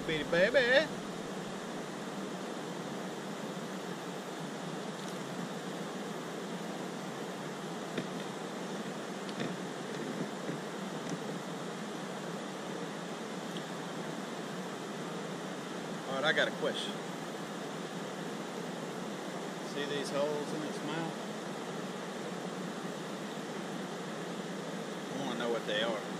bitty baby. Alright, I got a question. See these holes in its mouth? I want to know what they are.